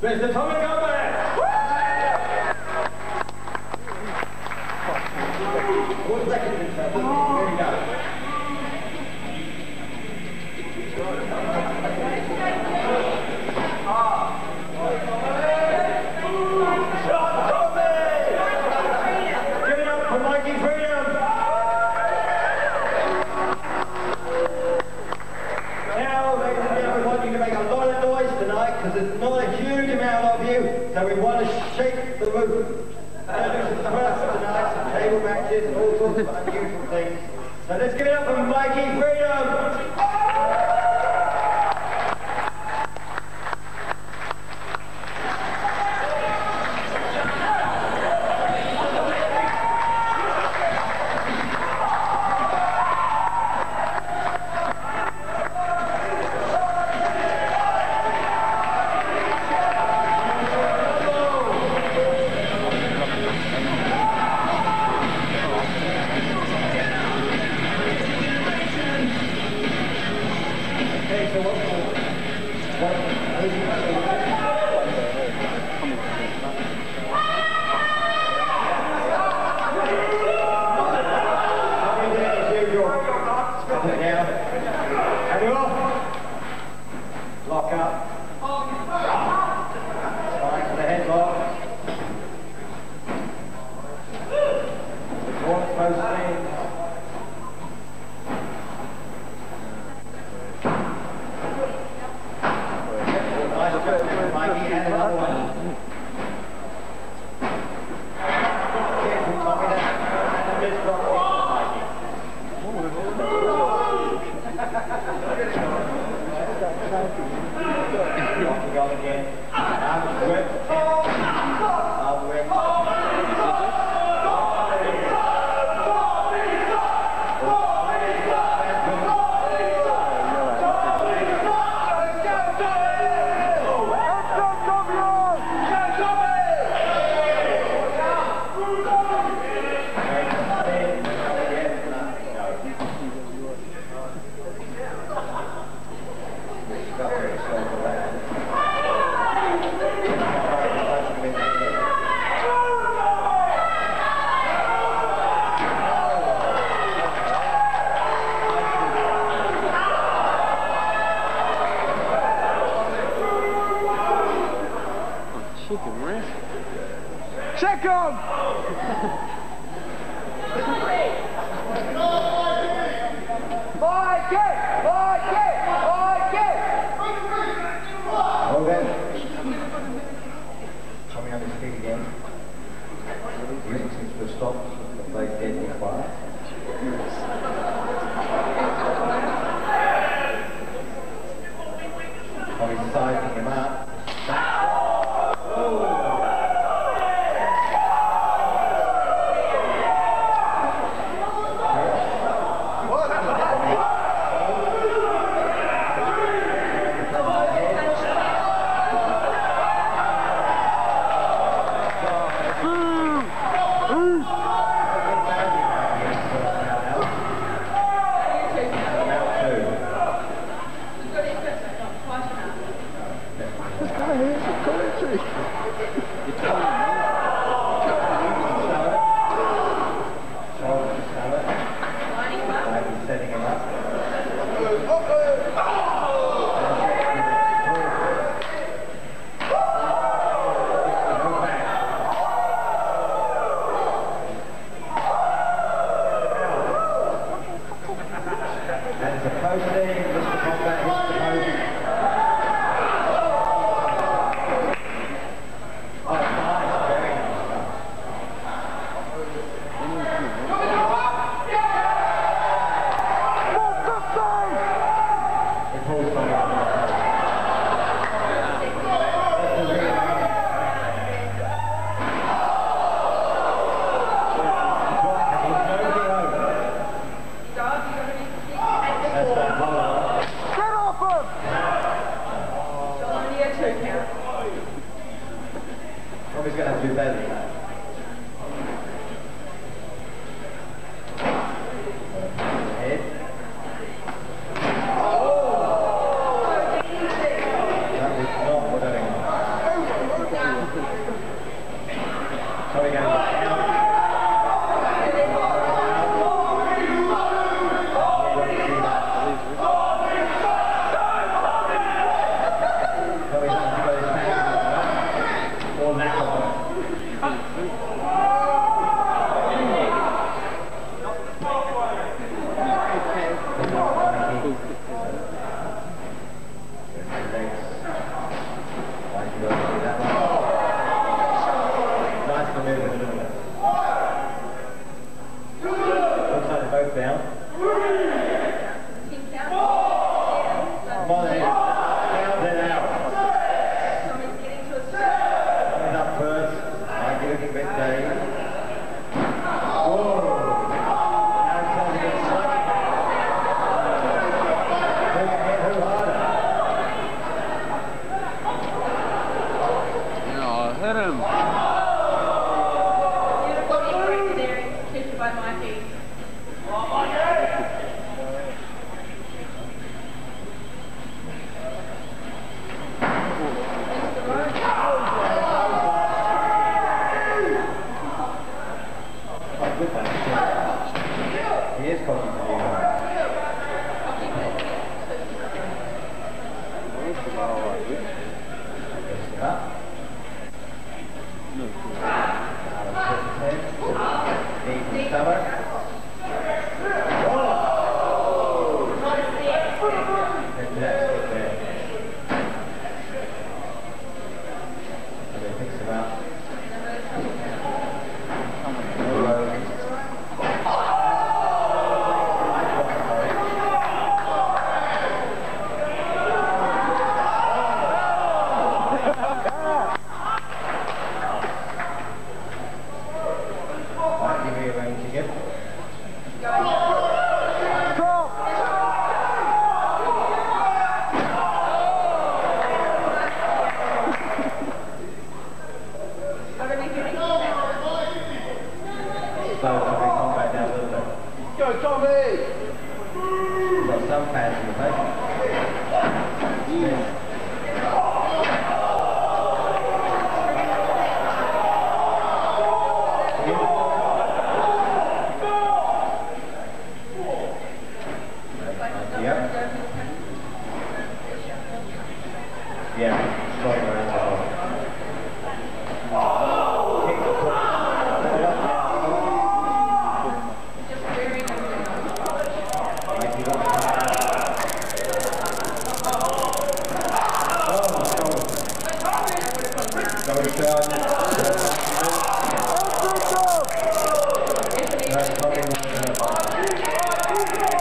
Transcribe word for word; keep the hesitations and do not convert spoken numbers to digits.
Mister Tommy Gomez! What record is that? Here we go. Give it up for Mikey Freedom! Now, ladies and gentlemen, we want you to make a lot of noise tonight because there's not a huge amount of you, so we want to shake the roof. Tonight, some table matches and all sorts of unusual things. So let's give it up for Mikey Freedom! Lock up. Spine to the headlock. One close thing. Nice job, Mikey, and another one. Careful, Tommy, that and a mid drop Mikey. Walking on again. Arms whip. Arm whip. Chicken wrist. Check him! Mikey! Mikey! Mikey! Well then, coming on his feet again. Music seems to have stopped. The place deadly quiet. Tommy's sizing him up. both down. Come on in. Down and out. Coming up first. Mikey looking a bit dazed. Whoa. Now it's time to get slightly down. Who can hit who harder? No, hit him. By Mikey. He is confident to do that. Deep stomach. Go, Tommy! We've got some fans in the place. Yeah. Yeah, strong around the hole. Kick the foot. Mikey got the oh, go down. That's probably